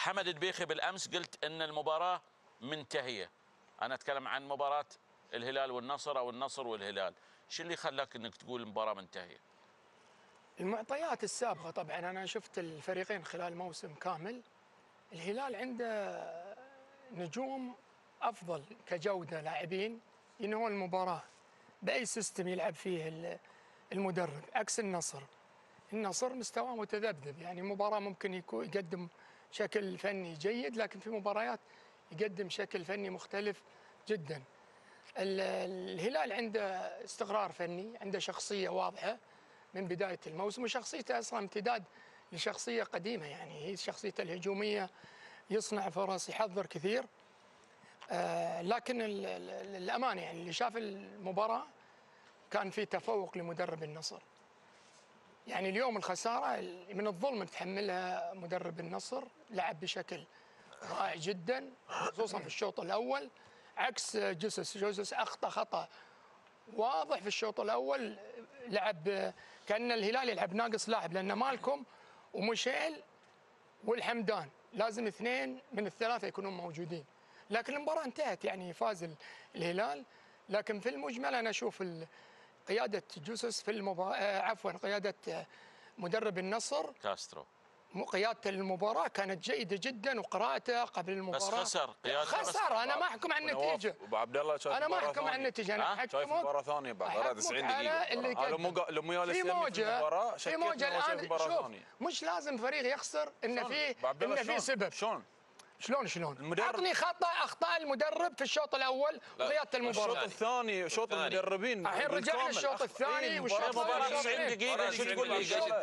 حمد البيخي بالامس قلت ان المباراه منتهيه. انا اتكلم عن مباراه الهلال والنصر او النصر والهلال، شو اللي خلاك انك تقول المباراه منتهيه؟ المعطيات السابقة طبعا أنا شفت الفريقين خلال موسم كامل. الهلال عنده نجوم أفضل كجودة لاعبين ينهون المباراة بأي سيستم يلعب فيه المدرب، عكس النصر. النصر مستواه متذبذب، يعني مباراة ممكن يقدم شكل فني جيد، لكن في مباريات يقدم شكل فني مختلف جدا. الهلال عنده استقرار فني، عنده شخصية واضحة من بداية الموسم، وشخصيته أصلا امتداد لشخصية قديمة، يعني هي شخصيته الهجومية، يصنع فرص، يحضر كثير. لكن الأمانة يعني اللي شاف المباراة كان في تفوق لمدرب النصر. يعني اليوم الخسارة من الظلم اللي تحملها مدرب النصر، لعب بشكل رائع جدا خصوصا في الشوط الأول، عكس جوسس أخطأ خطأ واضح في الشوط الأول. لعب كأن الهلال يلعب ناقص لاعب، لأن مالكم ومشيل والحمدان لازم اثنين من الثلاثة يكونون موجودين. لكن المباراة انتهت، يعني فاز الهلال. لكن في المجمل أنا أشوف قيادة جوسس في عفوا قيادة مدرب النصر كاسترو، قيادة المباراة كانت جيدة جدا، وقراءته قبل المباراة. بس خسر قيادته، خسر. أنا ما أحكم عن النتيجة. ابو عبد الله شايف أنا ما أحكم عن النتيجة، أنا أحكم شايف مباراة ثانية بعد 90 دقيقة. لو مو في موجة الآن. شوف، مش لازم فريق يخسر إن في سبب. شلون؟ عطني اخطاء المدرب في الشوط الاول وقياده المباراه. الشوط الثاني شوط المدربين الحين رجعنا الشوط الثاني والشوط المباراه 90 دقيقه، شو تقول لي؟